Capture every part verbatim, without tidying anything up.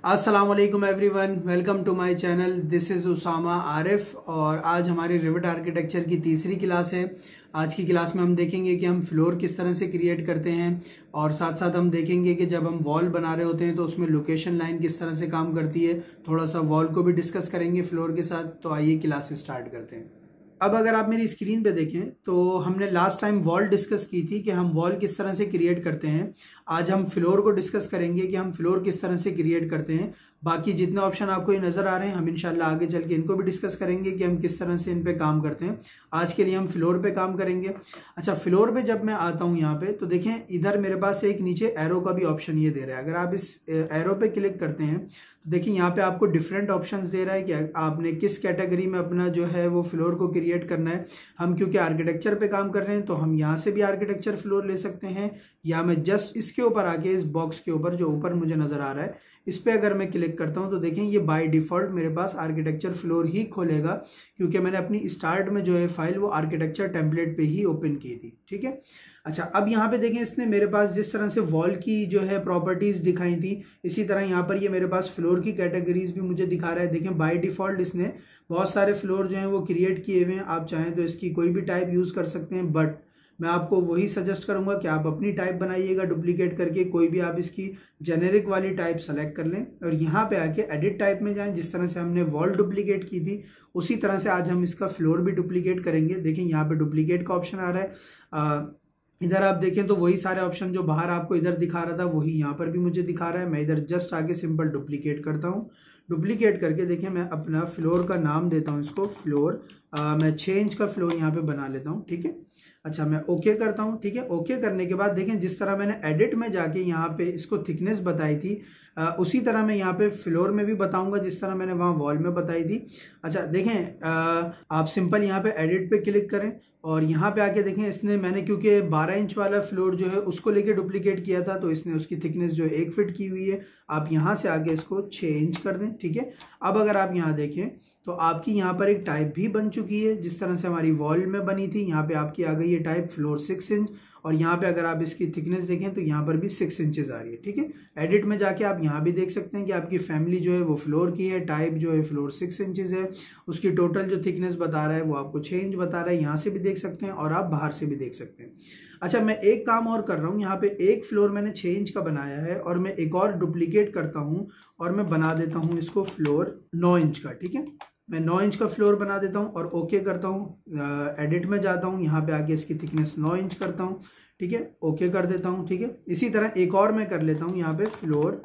अस्सलाम वालेकुम everyone, welcome to my channel. This is Usama Arif और आज हमारी रिवेट आर्किटेक्चर की तीसरी क्लास है। आज की क्लास में हम देखेंगे कि हम फ्लोर किस तरह से क्रिएट करते हैं और साथ साथ हम देखेंगे कि जब हम वॉल बना रहे होते हैं तो उसमें लोकेशन लाइन किस तरह से काम करती है। थोड़ा सा वॉल को भी डिस्कस करेंगे फ्लोर के साथ। तो आइए क्लास स्टार्ट करते हैं। अब अगर आप मेरी स्क्रीन पे देखें तो हमने लास्ट टाइम वॉल डिस्कस की थी कि हम वॉल किस तरह से क्रिएट करते हैं। आज हम फ्लोर को डिस्कस करेंगे कि हम फ्लोर किस तरह से क्रिएट करते हैं। बाकी जितने ऑप्शन आपको ये नजर आ रहे हैं हम इंशाल्लाह आगे चल के इनको भी डिस्कस करेंगे कि हम किस तरह से इन पे काम करते हैं। आज के लिए हम फ्लोर पे काम करेंगे। अच्छा, फ्लोर पे जब मैं आता हूँ यहाँ पे तो देखें इधर मेरे पास एक नीचे एरो का भी ऑप्शन ये दे रहा है। अगर आप इस एरो पे क्लिक करते हैं तो देखिए यहाँ पे आपको डिफरेंट ऑप्शंस दे रहा है कि आपने किस कैटेगरी में अपना जो है वो फ्लोर को क्रिएट करना है। हम क्योंकि आर्किटेक्चर पे काम कर रहे हैं तो हम यहाँ से भी आर्किटेक्चर फ्लोर ले सकते हैं, या मैं जस्ट इसके ऊपर आके इस बॉक्स के ऊपर जो ऊपर मुझे नजर आ रहा है इस पे अगर मैं क्लिक करता हूं तो देखें ये बाय डिफॉल्ट मेरे पास आर्किटेक्चर फ्लोर ही खोलेगा, क्योंकि मैंने अपनी स्टार्ट में जो है फाइल वो आर्किटेक्चर टेम्पलेट पे ही ओपन की थी। ठीक है। अच्छा, अब यहाँ पे देखें इसने मेरे पास जिस तरह से वॉल की जो है प्रॉपर्टीज दिखाई थी इसी तरह यहाँ पर ये मेरे पास फ्लोर की कैटेगरीज भी मुझे दिखा रहा है। देखें बाय डिफॉल्ट इसने बहुत सारे फ्लोर जो हैं वो क्रिएट किए हुए हैं। आप चाहें तो इसकी कोई भी टाइप यूज कर सकते हैं, बट मैं आपको वही सजेस्ट करूंगा कि आप अपनी टाइप बनाइएगा डुप्लीकेट करके। कोई भी आप इसकी जेनेरिक वाली टाइप सेलेक्ट कर लें और यहाँ पे आके एडिट टाइप में जाएं। जिस तरह से हमने वॉल डुप्लीकेट की थी उसी तरह से आज हम इसका फ्लोर भी डुप्लीकेट करेंगे। देखें यहाँ पे डुप्लीकेट का ऑप्शन आ रहा है। आ, इधर आप देखें तो वही सारे ऑप्शन जो बाहर आपको इधर दिखा रहा था वही यहाँ पर भी मुझे दिखा रहा है। मैं इधर जस्ट आके सिंपल डुप्लीकेट करता हूँ। डुप्लीकेट करके देखें मैं अपना फ्लोर का नाम देता हूँ इसको फ्लोर। आ, मैं चेंज का फ्लोर यहाँ पे बना लेता हूँ। ठीक है। अच्छा, मैं ओके करता हूँ। ठीक है। ओके करने के बाद देखें जिस तरह मैंने एडिट में जाके यहाँ पे इसको थिकनेस बताई थी आ, उसी तरह मैं यहाँ पे फ्लोर में भी बताऊंगा जिस तरह मैंने वहाँ वॉल में बताई थी। अच्छा देखें आ, आप सिंपल यहाँ पे एडिट पे क्लिक करें और यहाँ पे आके देखें इसने मैंने क्योंकि बारह इंच वाला फ्लोर जो है उसको लेके डुप्लीकेट किया था तो इसने उसकी थिकनेस जो है एक फिट की हुई है। आप यहाँ से आके इसको छः इंच कर दें। ठीक है। अब अगर आप यहाँ देखें तो आपकी यहाँ पर एक टाइप भी बन चुकी है जिस तरह से हमारी वॉल में बनी थी। यहाँ पे आपकी आ गई है टाइप फ्लोर सिक्स इंच और यहाँ पे अगर आप इसकी थिकनेस देखें तो यहाँ पर भी सिक्स इंचेस आ रही है। ठीक है। एडिट में जाके आप यहाँ भी देख सकते हैं कि आपकी फैमिली जो है वो फ्लोर की है, टाइप जो है फ्लोर सिक्स इंचेस है, उसकी टोटल जो थिकनेस बता रहा है वो आपको छः इंच बता रहा है। यहाँ से भी देख सकते हैं और आप बाहर से भी देख सकते हैं। अच्छा, मैं एक काम और कर रहा हूँ। यहाँ पे एक फ्लोर मैंने छः इंच का बनाया है और मैं एक और डुप्लीकेट करता हूँ और मैं बना देता हूँ इसको फ्लोर नौ इंच का। ठीक है। मैं नौ इंच का फ्लोर बना देता हूँ और ओके करता हूँ। एडिट में जाता हूँ, यहाँ पे आके इसकी थिकनेस नौ इंच करता हूँ। ठीक है। ओके कर देता हूँ। ठीक है। इसी तरह एक और मैं कर लेता हूँ, यहाँ पे फ्लोर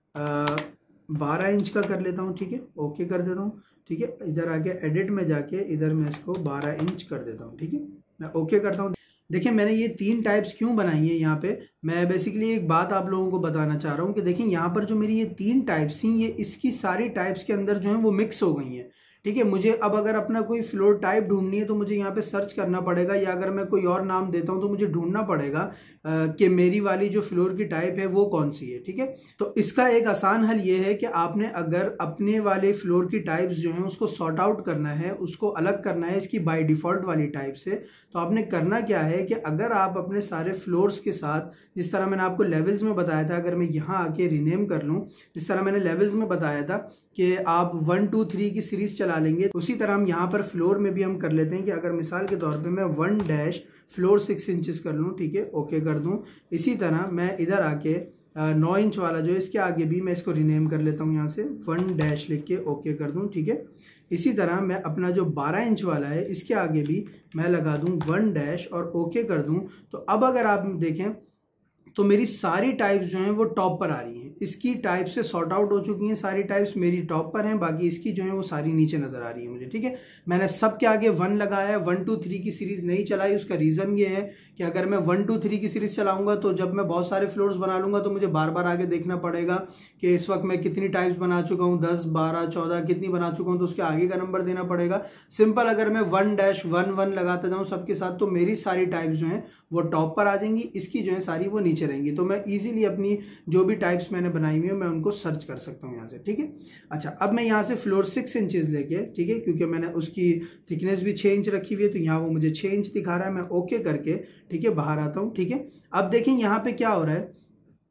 बारह इंच का कर लेता हूँ। ठीक है। ओके कर देता हूँ। ठीक है। इधर आके एडिट में जाके इधर मैं इसको बारह इंच कर देता हूँ। ठीक है। मैं ओके करता हूँ। देखिए मैंने ये तीन टाइप्स क्यों बनाई है यहाँ पे, मैं बेसिकली एक बात आप लोगों को बताना चाह रहा हूँ कि देखें यहाँ पर जो मेरी ये तीन टाइप्स थी ये इसकी सारी टाइप्स के अंदर जो है वो मिक्स हो गई हैं। ठीक है। मुझे अब अगर अपना कोई फ्लोर टाइप ढूंढनी है तो मुझे यहाँ पे सर्च करना पड़ेगा, या अगर मैं कोई और नाम देता हूँ तो मुझे ढूंढना पड़ेगा कि मेरी वाली जो फ्लोर की टाइप है वो कौन सी है। ठीक है। तो इसका एक आसान हल ये है कि आपने अगर अपने वाले फ्लोर की टाइप्स जो है उसको सॉर्ट आउट करना है, उसको अलग करना है इसकी बाय डिफॉल्ट वाली टाइप से, तो आपने करना क्या है कि अगर आप अपने सारे फ्लोर्स के साथ जिस तरह मैंने आपको लेवल्स में बताया था, अगर मैं यहाँ आके रीनेम कर लूँ जिस तरह मैंने लेवल्स में बताया था कि आप वन टू थ्री की सीरीज चला लेंगे, उसी तरह हम यहाँ पर फ्लोर में भी हम कर लेते हैं कि अगर मिसाल के तौर पे मैं one dash floor six inches कर लूँ। ठीक है। ओके कर दूँ। इसी तरह मैं इधर आके नौ इंच वाला जो है इसके आगे भी मैं इसको रीनेम कर लेता हूँ, यहाँ से वन डैश लिख के ओके कर दूँ। ठीक है। इसी तरह मैं अपना जो बारह इंच वाला है इसके आगे भी मैं लगा दूँ वन डैश और ओके कर दूँ। तो अब अगर आप देखें तो मेरी सारी टाइप्स जो हैं वो टॉप पर आ रही हैं। इसकी टाइप से सॉर्ट आउट हो चुकी हैं, सारी टाइप्स मेरी टॉप पर हैं, बाकी इसकी जो है वो सारी नीचे नजर आ रही है मुझे। ठीक है। मैंने सबके आगे वन लगाया है, वन टू थ्री की सीरीज नहीं चलाई। उसका रीजन ये है कि अगर मैं वन टू थ्री की सीरीज चलाऊंगा तो जब मैं बहुत सारे फ्लोर्स बना लूंगा तो मुझे बार बार आगे देखना पड़ेगा कि इस वक्त मैं कितनी टाइप्स बना चुका हूँ, दस बारह चौदह कितनी बना चुका हूँ, तो उसके आगे का नंबर देना पड़ेगा। सिंपल अगर मैं वन डैश वन वन लगाता जाऊँ सबके साथ तो मेरी सारी टाइप्स जो हैं वो टॉप पर आ जाएंगी, इसकी जो है सारी वो नीचे रहेंगी। तो मैं इजीली अपनी जो भी टाइप्स मैंने बनाई हुई है मैं उनको सर्च कर सकता हूँ यहाँ से। ठीक है। अच्छा, अब मैं यहाँ से फ्लोर सिक्स इंचेस लेके, ठीक है, क्योंकि मैंने उसकी थिकनेस भी छः इंच रखी हुई है तो यहाँ वो मुझे छः इंच दिखा रहा है। मैं ओके करके ठीक है बाहर आता हूँ। ठीक है। अब देखें यहाँ पे क्या हो रहा है,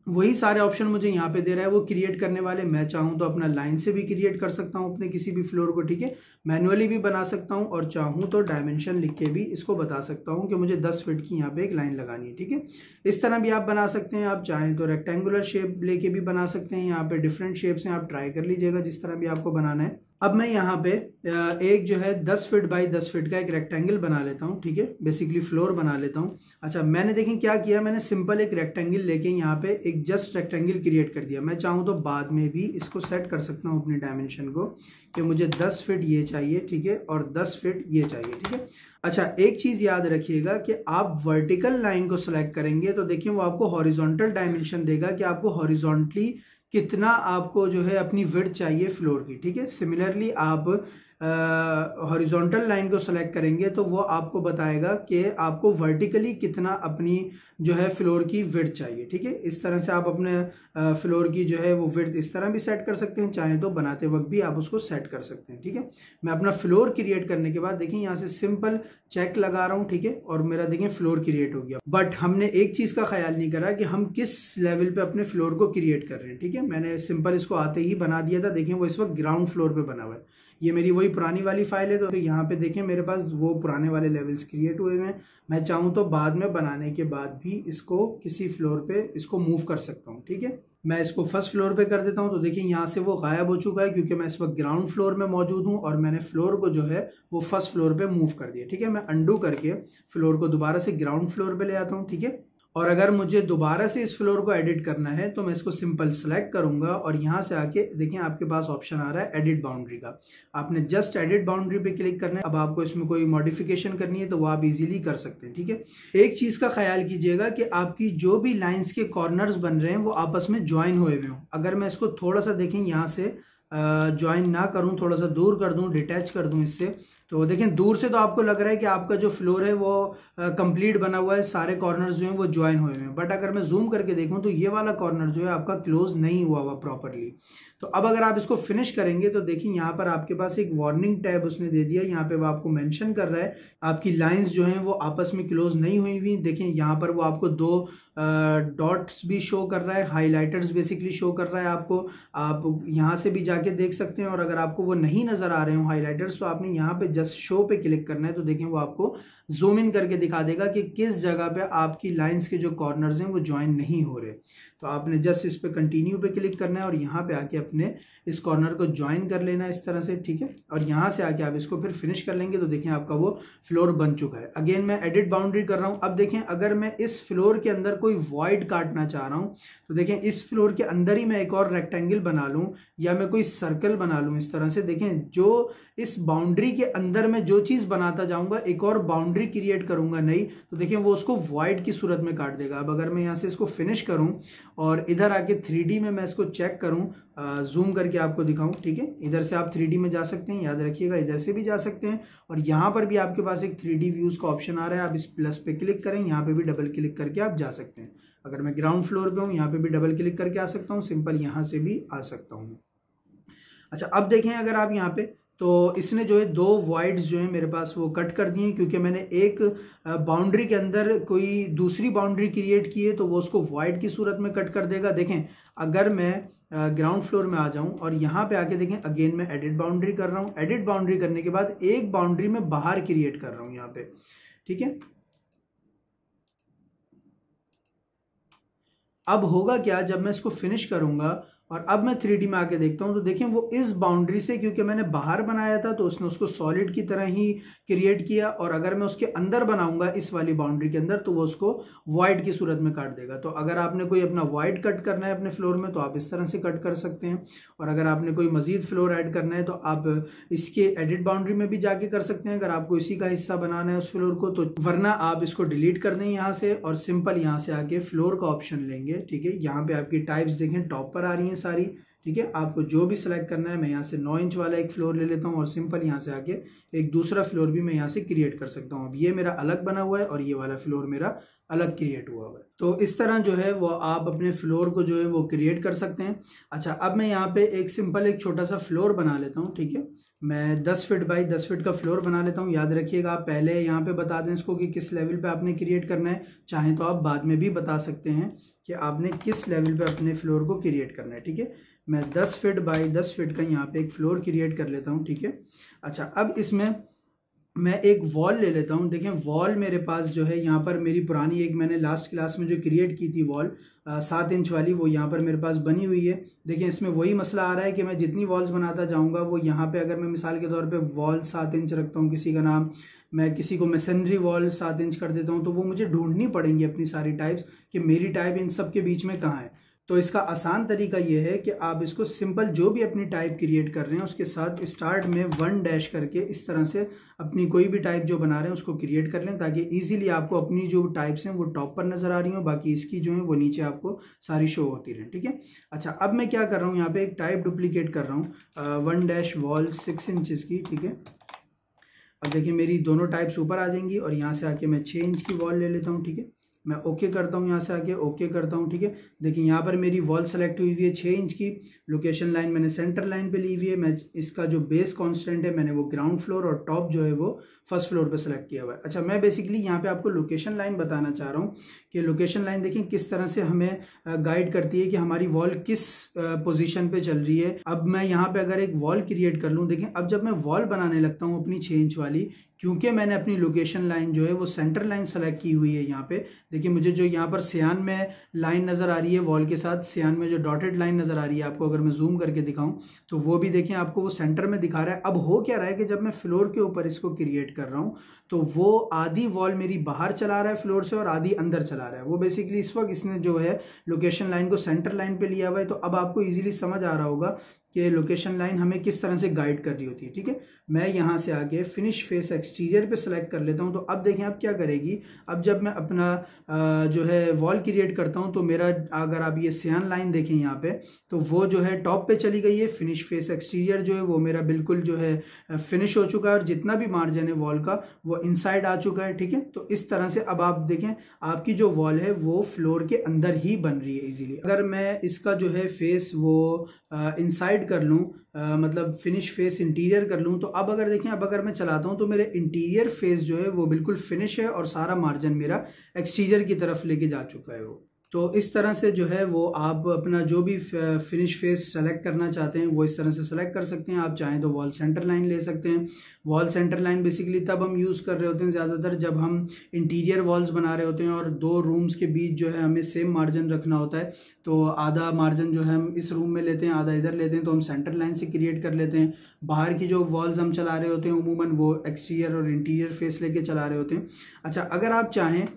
वही सारे ऑप्शन मुझे यहाँ पे दे रहा है वो क्रिएट करने वाले। मैं चाहूँ तो अपना लाइन से भी क्रिएट कर सकता हूँ अपने किसी भी फ्लोर को, ठीक है, मैनुअली भी बना सकता हूँ, और चाहूँ तो डायमेंशन लिख के भी इसको बता सकता हूँ कि मुझे दस फीट की यहाँ पे एक लाइन लगानी है, ठीक है। इस तरह भी आप बना सकते हैं। आप चाहें तो रेक्टेंगुलर शेप लेके भी बना सकते हैं। यहाँ पे डिफरेंट शेप्स हैं, आप ट्राई कर लीजिएगा जिस तरह भी आपको बनाना है। अब मैं यहाँ पे एक जो है दस फीट बाई दस फीट का एक रेक्टेंगल बना लेता हूँ, ठीक है, बेसिकली फ्लोर बना लेता हूँ। अच्छा, मैंने देखें क्या किया, मैंने सिंपल एक रेक्टेंगल लेके यहाँ पे एक जस्ट रेक्टेंगल क्रिएट कर दिया। मैं चाहूँ तो बाद में भी इसको सेट कर सकता हूँ अपनी डायमेंशन को कि मुझे दस फीट ये चाहिए, ठीक है, और दस फीट ये चाहिए, ठीक है। अच्छा, एक चीज़ याद रखिएगा कि आप वर्टिकल लाइन को सिलेक्ट करेंगे तो देखिए वो आपको हॉरिजॉन्टल डायमेंशन देगा कि आपको हॉरिजॉन्टली कितना आपको जो है अपनी विड्थ चाहिए फ्लोर की, ठीक है। सिमिलरली आप हॉरिजॉन्टल लाइन को सेलेक्ट करेंगे तो वो आपको बताएगा कि आपको वर्टिकली कितना अपनी जो है फ्लोर की विड्थ चाहिए, ठीक है। इस तरह से आप अपने फ्लोर की जो है वो विड्थ इस तरह भी सेट कर सकते हैं, चाहे तो बनाते वक्त भी आप उसको सेट कर सकते हैं, ठीक है। मैं अपना फ्लोर क्रिएट करने के बाद देखिए यहाँ से सिंपल चेक लगा रहा हूँ, ठीक है, और मेरा देखिए फ्लोर क्रिएट हो गया। बट हमने एक चीज़ का ख्याल नहीं करा कि हम किस लेवल पे अपने फ्लोर को क्रिएट कर रहे हैं, ठीक है। मैंने सिंपल इसको आते ही बना दिया था। देखिए वो इस वक्त ग्राउंड फ्लोर पे बना हुआ है। ये मेरी वही पुरानी वाली फाइल है, तो यहाँ पे देखें मेरे पास वो पुराने वाले लेवल्स क्रिएट हुए हैं। मैं चाहूँ तो बाद में बनाने के बाद भी इसको किसी फ्लोर पे इसको मूव कर सकता हूँ, ठीक है। मैं इसको फर्स्ट फ्लोर पे कर देता हूँ तो देखिए यहाँ से वो गायब हो चुका है क्योंकि मैं इस वक्त ग्राउंड फ्लोर में मौजूद हूँ और मैंने फ्लोर को जो है वो फर्स्ट फ्लोर पे मूव कर दिया, ठीक है। मैं अंडू करके फ्लोर को दोबारा से ग्राउंड फ्लोर पे ले आता हूँ, ठीक है। और अगर मुझे दोबारा से इस फ्लोर को एडिट करना है तो मैं इसको सिंपल सेलेक्ट करूंगा और यहाँ से आके देखिए आपके पास ऑप्शन आ रहा है एडिट बाउंड्री का। आपने जस्ट एडिट बाउंड्री पे क्लिक करना है। अब आपको इसमें कोई मॉडिफिकेशन करनी है तो वो आप इजीली कर सकते हैं, ठीक है। एक चीज़ का ख्याल कीजिएगा कि आपकी जो भी लाइंस के कॉर्नर्स बन रहे हैं वो आपस में ज्वाइन हुए हुए हों। अगर मैं इसको थोड़ा सा देखें यहाँ से ज्वाइन ना करूं, थोड़ा सा दूर कर दूं, डिटैच कर दूं इससे, तो देखें दूर से तो आपको लग रहा है कि आपका जो फ्लोर है वो कंप्लीट बना हुआ है, सारे कॉर्नर्स जो हैं वो ज्वाइन हुए हैं। बट अगर मैं जूम करके देखूं तो ये वाला कॉर्नर जो है आपका क्लोज नहीं हुआ हुआ प्रॉपरली। तो अब अगर आप इसको फिनिश करेंगे तो देखिए यहाँ पर आपके पास एक वार्निंग टैब उसने दे दिया। यहाँ पे वो आपको मेंशन कर रहा है आपकी लाइंस जो हैं वो आपस में क्लोज नहीं हुई हुई। देखिए यहाँ पर वो आपको दो डॉट्स भी शो कर रहा है, हाईलाइटर्स बेसिकली शो कर रहा है आपको। आप यहाँ से भी जाके देख सकते हैं और अगर आपको वो नहीं नजर आ रहे हो हाईलाइटर्स तो आपने यहाँ पे जस्ट शो पे क्लिक करना है। तो देखिए वो आपको जूम इन करके दिखा देगा कि किस जगह पे आपकी लाइंस के जो कॉर्नर्स हैं वो ज्वाइन नहीं हो रहे। तो आपने जस्ट इस पे कंटिन्यू पे क्लिक करना है और यहाँ पे आके अपने इस कॉर्नर को ज्वाइन कर लेना है इस तरह से, ठीक है। और यहाँ से आके आप इसको फिर फिनिश कर लेंगे तो देखें आपका वो फ्लोर बन चुका है। अगेन मैं एडिट बाउंड्री कर रहा हूँ। अब देखें अगर मैं इस फ्लोर के अंदर कोई वॉइड काटना चाह रहा हूँ तो देखें इस फ्लोर के अंदर ही मैं एक और रेक्टेंगल बना लूँ या मैं कोई सर्कल बना लूँ इस तरह से। देखें जो इस बाउंड्री के अंदर मैं जो चीज़ बनाता जाऊँगा एक और बाउंड्री क्रिएट करूँगा नहीं तो देखिए वो उसको वॉइड की सूरत में काट देगा। अब अगर मैं यहाँ से इसको फिनिश करूँ और इधर आके थ्री डी में मैं इसको चेक करूँ, जूम करके आपको दिखाऊं, ठीक है। इधर से आप थ्री डी में जा सकते हैं, याद रखिएगा इधर से भी जा सकते हैं। और यहाँ पर भी आपके पास एक थ्री डी व्यूज़ का ऑप्शन आ रहा है, आप इस प्लस पे क्लिक करें, यहाँ पे भी डबल क्लिक करके आप जा सकते हैं। अगर मैं ग्राउंड फ्लोर पे हूँ यहाँ पे भी डबल क्लिक करके आ सकता हूँ, सिंपल यहाँ से भी आ सकता हूँ। अच्छा अब देखें अगर आप यहाँ पे तो इसने जो है दो वॉइड्स जो है मेरे पास वो कट कर दिए क्योंकि मैंने एक बाउंड्री के अंदर कोई दूसरी बाउंड्री क्रिएट की है तो वो उसको वॉइड की सूरत में कट कर देगा। देखें अगर मैं ग्राउंड फ्लोर में आ जाऊं और यहाँ पे आके देखें अगेन मैं एडिट बाउंड्री कर रहा हूँ। एडिट बाउंड्री करने के बाद एक बाउंड्री में बाहर क्रिएट कर रहा हूँ यहाँ पे, ठीक है। अब होगा क्या जब मैं इसको फिनिश करूंगा और अब मैं थ्री डी में आके देखता हूं तो देखें वो इस बाउंड्री से, क्योंकि मैंने बाहर बनाया था तो उसने उसको सॉलिड की तरह ही क्रिएट किया और अगर मैं उसके अंदर बनाऊंगा इस वाली बाउंड्री के अंदर तो वो उसको वाइड की सूरत में काट देगा। तो अगर आपने कोई अपना वाइड कट करना है अपने फ्लोर में तो आप इस तरह से कट कर सकते हैं और अगर आपने कोई मजीद फ्लोर ऐड करना है तो आप इसके एडिट बाउंड्री में भी जाके कर सकते हैं अगर आपको इसी का हिस्सा बनाना है उस फ्लोर को तो, वरना आप इसको डिलीट कर दें यहाँ से और सिंपल यहाँ से आके फ्लोर का ऑप्शन लेंगे, ठीक है। यहाँ पे आपकी टाइप्स देखें टॉप पर आ रही हैं सारी, ठीक है। आपको जो भी सिलेक्ट करना है, मैं यहाँ से नौ इंच वाला एक फ्लोर ले लेता हूँ और सिंपल यहाँ से आके एक दूसरा फ्लोर भी मैं यहाँ से क्रिएट कर सकता हूँ। अब ये मेरा अलग बना हुआ है और ये वाला फ्लोर मेरा अलग क्रिएट हुआ हुआ है। तो इस तरह जो है वो आप अपने फ्लोर को जो है वो क्रिएट कर सकते हैं। अच्छा, अब मैं यहाँ पे एक सिंपल एक छोटा सा फ्लोर बना लेता हूँ, ठीक है। मैं दस फीट बाई दस फीट का फ्लोर बना लेता हूँ। याद रखिएगा, आप पहले यहाँ पे बता दें इसको कि किस लेवल पे आपने क्रिएट करना है। चाहें तो आप बाद में भी बता सकते हैं कि आपने किस लेवल पे अपने फ्लोर को क्रिएट करना है, ठीक है। मैं दस फीट बाई दस फीट का यहाँ पे एक फ्लोर क्रिएट कर लेता हूँ, ठीक है। अच्छा, अब इसमें मैं एक वॉल ले लेता हूँ। देखें, वॉल मेरे पास जो है यहाँ पर मेरी पुरानी एक मैंने लास्ट क्लास में जो क्रिएट की थी वॉल सात इंच वाली, वो यहाँ पर मेरे पास बनी हुई है। देखें, इसमें वही मसला आ रहा है कि मैं जितनी वॉल्स बनाता जाऊँगा वो यहाँ पे अगर मैं मिसाल के तौर पे वॉल सात इंच रखता हूँ, किसी का नाम मैं किसी को मैसनरी वॉल सात इंच कर देता हूँ, तो वो मुझे ढूंढनी पड़ेंगी अपनी सारी टाइप्स कि मेरी टाइप इन सब के बीच में कहाँ है। तो इसका आसान तरीका ये है कि आप इसको सिंपल जो भी अपनी टाइप क्रिएट कर रहे हैं उसके साथ स्टार्ट में वन डैश करके इस तरह से अपनी कोई भी टाइप जो बना रहे हैं उसको क्रिएट कर लें, ताकि इजीली आपको अपनी जो टाइप्स हैं वो टॉप पर नजर आ रही हो, बाकी इसकी जो है वो नीचे आपको सारी शो होती रहे, ठीक है। अच्छा, अब मैं क्या कर रहा हूँ, यहाँ पे एक टाइप डुप्लीकेट कर रहा हूँ one dash wall six inches की, ठीक है। अब देखिए मेरी दोनों टाइप्स ऊपर आ जाएंगी और यहाँ से आके मैं छः इंच की वॉल ले लेता हूँ, ठीक है। मैं ओके करता हूँ, यहाँ से आके ओके करता हूँ, ठीक है। देखिए यहाँ पर मेरी वॉल सेलेक्ट हुई हुई है छः इंच की। लोकेशन लाइन मैंने सेंटर लाइन पे ली हुई है। मैं इसका जो बेस कांस्टेंट है मैंने वो ग्राउंड फ्लोर और टॉप जो है वो फर्स्ट फ्लोर पे सेलेक्ट किया हुआ है। अच्छा, मैं बेसिकली यहाँ पे आपको लोकेशन लाइन बताना चाह रहा हूँ कि लोकेशन लाइन देखें किस तरह से हमें गाइड करती है कि हमारी वॉल किस पोजीशन पे चल रही है। अब मैं यहाँ पे अगर एक वॉल क्रिएट कर लूँ, देखें अब जब मैं वॉल बनाने लगता हूँ अपनी छः इंच वाली, क्योंकि मैंने अपनी लोकेशन लाइन जो है वो सेंटर लाइन सेलेक्ट की हुई है यहाँ पे, देखिए मुझे जो यहाँ पर सियान में लाइन नज़र आ रही है वॉल के साथ, सियान में जो डॉटेड लाइन नज़र आ रही है आपको, अगर मैं जूम करके दिखाऊं तो वो भी देखें आपको वो सेंटर में दिखा रहा है। अब हो क्या रहा है कि जब मैं फ्लोर के ऊपर इसको क्रिएट कर रहा हूँ तो वो आधी वॉल मेरी बाहर चला रहा है फ्लोर से और आधी अंदर चला रहा है। वो बेसिकली इस वक्त इसने जो है लोकेशन लाइन को सेंटर लाइन पे लिया हुआ है। तो अब आपको इजीली समझ आ रहा होगा कि लोकेशन लाइन हमें किस तरह से गाइड कर रही होती है, ठीक है। मैं यहाँ से आके फिनिश फेस एक्सटीरियर पे सेलेक्ट कर लेता हूँ। तो अब देखें अब क्या करेगी, अब जब मैं अपना जो है वॉल क्रिएट करता हूँ तो मेरा अगर आप ये सियान लाइन देखें यहाँ पे तो वो जो है टॉप पे चली गई है। फिनिश फेस एक्सटीरियर जो है वो मेरा बिल्कुल जो है फिनिश हो चुका है और जितना भी मार्जिन है वॉल का वो इनसाइड आ चुका है, ठीक है। तो इस तरह से अब आप देखें आपकी जो वॉल है वो फ्लोर के अंदर ही बन रही है इजीली। अगर मैं इसका जो है फेस वो इनसाइड कर लूँ, मतलब फिनिश फेस इंटीरियर कर लूँ, तो अब अगर देखें अब अगर मैं चलाता हूँ तो मेरे इंटीरियर फेस जो है वो बिल्कुल फिनिश है और सारा मार्जिन मेरा एक्सटीरियर की तरफ लेके जा चुका है वो। तो इस तरह से जो है वो आप अपना जो भी फिनिश फेस सेलेक्ट करना चाहते हैं वो इस तरह से सेलेक्ट कर सकते हैं। आप चाहें तो वॉल सेंटर लाइन ले सकते हैं। वॉल सेंटर लाइन बेसिकली तब हम यूज़ कर रहे होते हैं ज़्यादातर जब हम इंटीरियर वॉल्स बना रहे होते हैं और दो रूम्स के बीच जो है हमें सेम मार्जिन रखना होता है। तो आधा मार्जिन जो है हम इस रूम में लेते हैं, आधा इधर लेते हैं, तो हम सेंटर लाइन से क्रिएट कर लेते हैं। बाहर की जो वॉल्स हम चला रहे होते हैं उमूमन वो एक्सटीरियर और इंटीरियर फेस लेके चला रहे होते हैं। अच्छा, अगर आप चाहें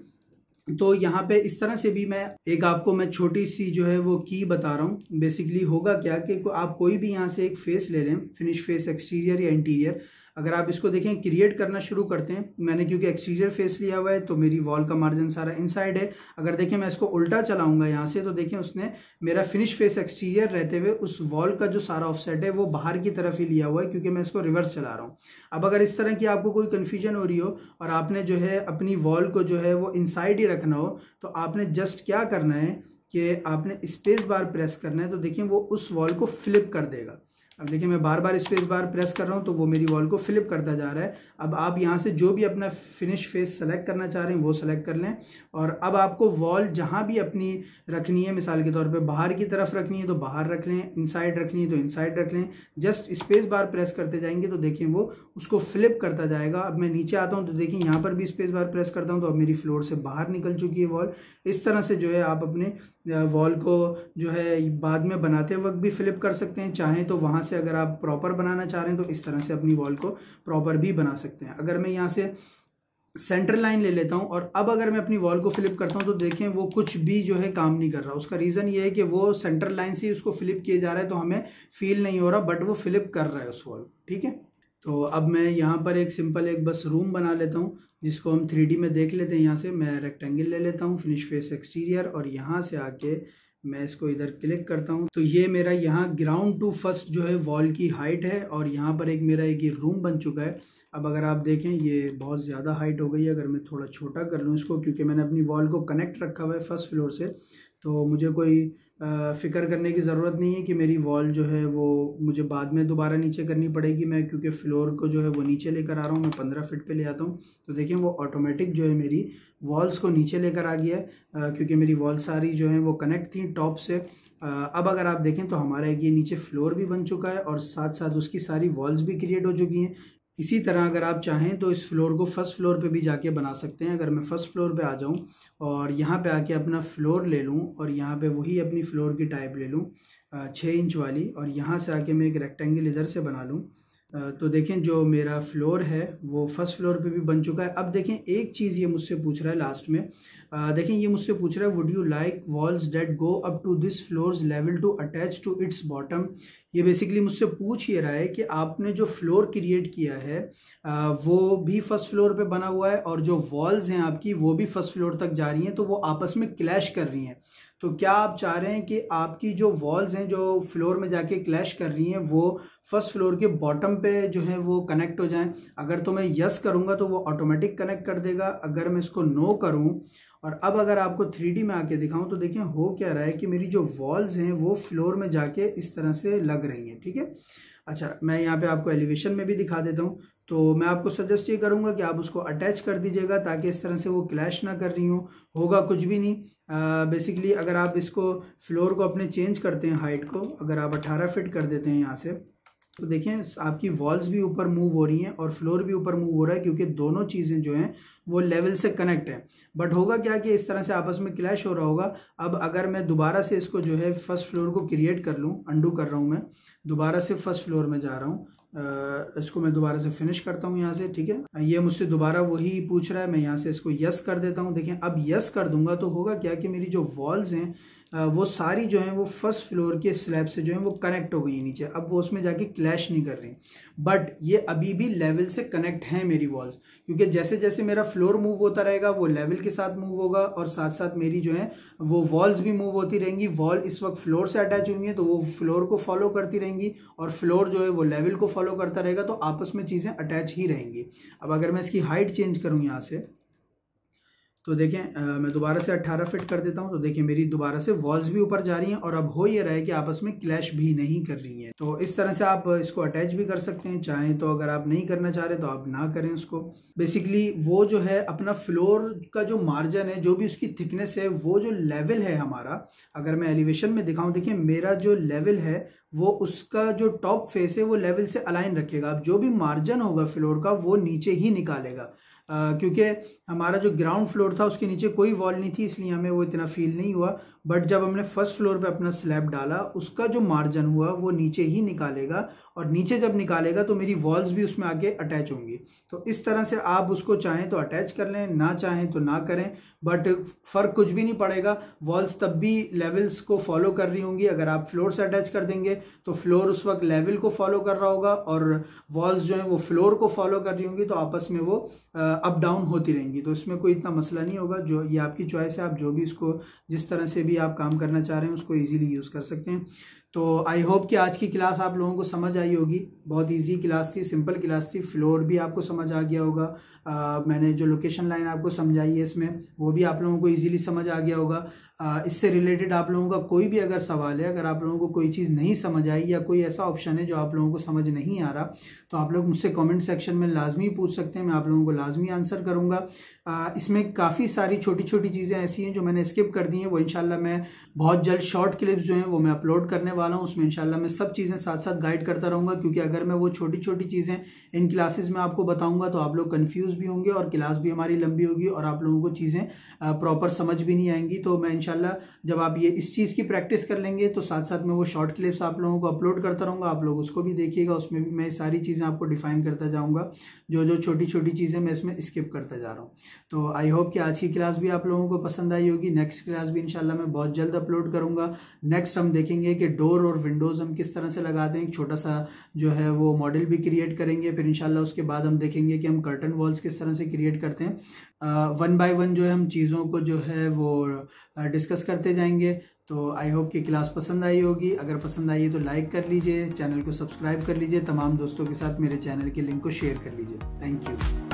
तो यहाँ पे इस तरह से भी मैं एक आपको मैं छोटी सी जो है वो की बता रहा हूँ। बेसिकली होगा क्या कि आप कोई भी यहाँ से एक फेस ले लें, फिनिश फेस एक्सटीरियर या इंटीरियर, अगर आप इसको देखें क्रिएट करना शुरू करते हैं, मैंने क्योंकि एक्सटीरियर फेस लिया हुआ है तो मेरी वॉल का मार्जिन सारा इनसाइड है। अगर देखें मैं इसको उल्टा चलाऊंगा यहाँ से तो देखें उसने मेरा फिनिश फेस एक्सटीरियर रहते हुए उस वॉल का जो सारा ऑफसेट है वो बाहर की तरफ ही लिया हुआ है, क्योंकि मैं इसको रिवर्स चला रहा हूँ। अब अगर इस तरह की आपको कोई कन्फ्यूजन हो रही हो और आपने जो है अपनी वॉल को जो है वो इनसाइड ही रखना हो तो आपने जस्ट क्या करना है कि आपने स्पेस बार प्रेस करना है। तो देखिए वो उस वॉल को फ्लिप कर देगा। अब देखिए मैं बार बार स्पेस बार प्रेस कर रहा हूँ तो वो मेरी वॉल को फ्लिप करता जा रहा है। अब आप यहाँ से जो भी अपना फिनिश फेस सेलेक्ट करना चाह रहे हैं वो सेलेक्ट कर लें और अब आपको वॉल जहाँ भी अपनी रखनी है, मिसाल के तौर पे बाहर की तरफ रखनी है तो बाहर रख लें, इनसाइड रखनी है तो इनसाइड रख लें। जस्ट स्पेस बार प्रेस करते जाएंगे तो देखिए वो उसको फ्लिप करता जाएगा। अब मैं नीचे आता हूँ तो देखिए यहाँ पर भी स्पेस बार प्रेस करता हूँ तो अब मेरी फ्लोर से बाहर निकल चुकी है वॉल। इस तरह से जो है आप अपने वॉल को जो है बाद में बनाते वक्त भी फ्लिप कर सकते हैं। चाहें तो वहाँ से अगर आप प्रॉपर बनाना चाह रहे हैं तो इस तरह से अपनी वॉल को प्रॉपर भी बना सकते हैं। अगर मैं यहाँ से सेंटर लाइन ले लेता हूं और अब अगर मैं अपनी वॉल को फ्लिप करता हूं तो देखें वो कुछ भी जो है काम नहीं कर रहा। उसका रीज़न ये है कि वो सेंटर लाइन से ही उसको फ्लिप किए जा रहा है तो हमें फील नहीं हो रहा, बट वो फ्लिप कर रहा है उस वॉल, ठीक है। तो अब मैं यहाँ पर एक सिंपल एक बस रूम बना लेता हूँ जिसको हम थ्री डी में देख लेते हैं। यहाँ से मैं रेक्टेंगल ले लेता हूँ, फिनिश फेस एक्सटीरियर, और यहाँ से आके मैं इसको इधर क्लिक करता हूँ तो ये मेरा यहाँ ग्राउंड टू फर्स्ट जो है वॉल की हाइट है और यहाँ पर एक मेरा एक ये रूम बन चुका है। अब अगर आप देखें ये बहुत ज़्यादा हाइट हो गई है। अगर मैं थोड़ा छोटा कर लूँ इसको, क्योंकि मैंने अपनी वॉल को कनेक्ट रखा हुआ है फर्स्ट फ्लोर से, तो मुझे कोई फ़िक्र करने की ज़रूरत नहीं है कि मेरी वॉल जो है वो मुझे बाद में दोबारा नीचे करनी पड़ेगी। मैं क्योंकि फ्लोर को जो है वो नीचे लेकर आ रहा हूँ, मैं पंद्रह फीट पे ले आता हूँ तो देखिए वो ऑटोमेटिक जो है मेरी वॉल्स को नीचे लेकर आ गया है, क्योंकि मेरी वॉल सारी जो है वो कनेक्ट थी टॉप से। अब अगर आप देखें तो हमारा एक ये नीचे फ्लोर भी बन चुका है और साथ साथ उसकी सारी वॉल्स भी क्रिएट हो चुकी हैं। इसी तरह अगर आप चाहें तो इस फ्लोर को फर्स्ट फ्लोर पे भी जाके बना सकते हैं। अगर मैं फर्स्ट फ्लोर पे आ जाऊं और यहाँ पे आके अपना फ्लोर ले लूं और यहाँ पे वही अपनी फ्लोर की टाइप ले लूं छः इंच वाली, और यहाँ से आके मैं एक रेक्टेंगल इधर से बना लूं, तो देखें जो मेरा फ्लोर है वो फर्स्ट फ्लोर पे भी बन चुका है। अब देखें एक चीज़ ये मुझसे पूछ रहा है लास्ट में, देखें ये मुझसे पूछ रहा है would you like walls that go up to this floor's level to attach to its bottom. ये बेसिकली मुझसे पूछ ये रहा है कि आपने जो फ्लोर क्रिएट किया है वो भी फर्स्ट फ्लोर पे बना हुआ है और जो वॉल्स हैं आपकी वो भी फर्स्ट फ्लोर तक जा रही हैं, तो वो आपस में क्लैश कर रही हैं। तो क्या आप चाह रहे हैं कि आपकी जो वॉल्स हैं जो फ्लोर में जाके क्लैश कर रही हैं वो फर्स्ट फ्लोर के बॉटम पे जो है वो कनेक्ट हो जाएं? अगर तो मैं यस करूंगा तो वो ऑटोमेटिक कनेक्ट कर देगा, अगर मैं इसको नो करूं और अब अगर आपको थ्री डी में आके दिखाऊं तो देखिए हो क्या रहा है कि मेरी जो वॉल्स हैं वो फ्लोर में जाके इस तरह से लग रही हैं। ठीक है, अच्छा मैं यहाँ पे आपको एलिवेशन में भी दिखा देता हूँ। तो मैं आपको सजेस्ट ये करूँगा कि आप उसको अटैच कर दीजिएगा ताकि इस तरह से वो क्लैश ना कर रही हो, होगा कुछ भी नहीं। बेसिकली अगर आप इसको फ्लोर को अपने चेंज करते हैं हाइट को, अगर आप अठारह फिट कर देते हैं यहाँ से, तो देखें आपकी वॉल्स भी ऊपर मूव हो रही हैं और फ्लोर भी ऊपर मूव हो रहा है, क्योंकि दोनों चीज़ें जो हैं वो लेवल से कनेक्ट है। बट होगा क्या कि इस तरह से आपस में क्लैश हो रहा होगा। अब अगर मैं दोबारा से इसको जो है फर्स्ट फ्लोर को क्रिएट कर लूँ, अंडू कर रहा हूँ, मैं दोबारा से फर्स्ट फ्लोर में जा रहा हूँ, इसको मैं दोबारा से फिनिश करता हूँ यहाँ से। ठीक है, ये मुझसे दोबारा वही पूछ रहा है, मैं यहाँ से इसको यस कर देता हूँ। देखें अब यस कर दूंगा तो होगा क्या कि मेरी जो वॉल्स हैं वो सारी जो हैं वो फर्स्ट फ्लोर के स्लैब से जो है वो कनेक्ट हो गई है नीचे, अब वो उसमें जाके क्लैश नहीं कर रही। बट ये अभी भी लेवल से कनेक्ट हैं मेरी वॉल्स, क्योंकि जैसे जैसे मेरा फ्लोर मूव होता रहेगा वो लेवल के साथ मूव होगा और साथ साथ मेरी जो है वो वॉल्स भी मूव होती रहेंगी। वॉल इस वक्त फ्लोर से अटैच हुई हैं तो वो फ्लोर को फॉलो करती रहेंगी और फ्लोर जो है वो लेवल को फॉलो करता रहेगा, तो आपस में चीज़ें अटैच ही रहेंगी। अब अगर मैं इसकी हाइट चेंज करूँ यहाँ से तो देखें आ, मैं दोबारा से अट्ठारह फिट कर देता हूं तो देखिए मेरी दोबारा से वॉल्स भी ऊपर जा रही हैं और अब हो ये रहा है कि आपस में क्लैश भी नहीं कर रही हैं। तो इस तरह से आप इसको अटैच भी कर सकते हैं, चाहें तो अगर आप नहीं करना चाह रहे तो आप ना करें उसको। बेसिकली वो जो है अपना फ्लोर का जो मार्जिन है, जो भी उसकी थिकनेस है, वो जो लेवल है हमारा, अगर मैं एलिवेशन में दिखाऊं, देखिए मेरा जो लेवल है वो उसका जो टॉप फेस है वो लेवल से अलाइन रखेगा। अब जो भी मार्जिन होगा फ्लोर का वो नीचे ही निकालेगा, Uh, क्योंकि हमारा जो ग्राउंड फ्लोर था उसके नीचे कोई वॉल नहीं थी, इसलिए हमें वो इतना फील नहीं हुआ। बट जब हमने फर्स्ट फ्लोर पे अपना स्लैब डाला उसका जो मार्जिन हुआ वो नीचे ही निकालेगा, और नीचे जब निकालेगा तो मेरी वॉल्स भी उसमें आके अटैच होंगी। तो इस तरह से आप उसको चाहें तो अटैच कर लें, ना चाहें तो ना करें, बट फ़र्क कुछ भी नहीं पड़ेगा। वॉल्स तब भी लेवल्स को फॉलो कर रही होंगी। अगर आप फ्लोर से अटैच कर देंगे तो फ्लोर उस वक्त लेवल को फॉलो कर रहा होगा और वॉल्स जो है वो फ्लोर को फॉलो कर रही होंगी, तो आपस में वो अप डाउन होती रहेंगी। तो इसमें कोई इतना मसला नहीं होगा। जो ये आपकी चॉइस है, आप जो भी इसको जिस तरह से भी आप काम करना चाह रहे हैं उसको इजीली यूज़ कर सकते हैं। तो आई होप कि आज की क्लास आप लोगों को समझ आई होगी। बहुत इजी क्लास थी, सिंपल क्लास थी। फ्लोर भी आपको समझ आ गया होगा। आ, मैंने जो लोकेशन लाइन आपको समझाई है इसमें वो भी आप लोगों को इजीली समझ आ गया होगा। आ, इससे रिलेटेड आप लोगों का कोई भी अगर सवाल है, अगर आप लोगों को कोई चीज़ नहीं समझ आई या कोई ऐसा ऑप्शन है जो आप लोगों को समझ नहीं आ रहा, तो आप लोग मुझसे कमेंट सेक्शन में लाजमी पूछ सकते हैं, मैं आप लोगों को लाजमी आंसर करूँगा। इसमें काफ़ी सारी छोटी छोटी चीज़ें ऐसी हैं जो मैंने स्किप कर दी हैं, वो इंशाल्लाह मैं बहुत जल्द शॉर्ट क्लिप्स जो हैं वो मैं अपलोड करने वाला हूँ। उसमें इंशाल्लाह मैं सब चीज़ें साथ साथ गाइड करता रहूँगा, क्योंकि अगर मैं वो छोटी छोटी चीज़ें इन क्लासेस में आपको बताऊँगा तो आप लोग कन्फ्यूज़ भी होंगे और क्लास भी हमारी लंबी होगी और आप लोगों को चीज़ें प्रॉपर समझ भी नहीं आएंगी। तो मैं इंशाल्लाह जब आप ये इस चीज़ की प्रैक्टिस कर लेंगे तो साथ साथ में वो शॉर्ट क्लिप्स आप लोगों को अपलोड करता रहूँगा, आप लोग उसको भी देखिएगा। उसमें भी मैं सारी चीज़ें आपको डिफाइन करता जाऊँगा, जो जो छोटी छोटी चीज़ें मैं इसमें स्किप करता जा रहा हूँ। तो आई होप कि आज की क्लास भी आप लोगों को पसंद आई होगी। नेक्स्ट क्लास भी इंशाल्लाह मैं बहुत जल्द अपलोड करूँगा। नेक्स्ट हम देखेंगे कि डोर और विंडोज़ हम किस तरह से लगाते हैं, एक छोटा सा जो है वो मॉडल भी क्रिएट करेंगे। फिर इंशाल्लाह उसके बाद हम देखेंगे कि हम कर्टन वॉल्स किस तरह से क्रिएट करते हैं। वन बाय वन जो है हम चीज़ों को जो है वो डिस्कस करते जाएंगे। तो आई होप कि क्लास पसंद आई होगी। अगर पसंद आई है तो लाइक कर लीजिए, चैनल को सब्सक्राइब कर लीजिए, तमाम दोस्तों के साथ मेरे चैनल के लिंक को शेयर कर लीजिए। Thank you.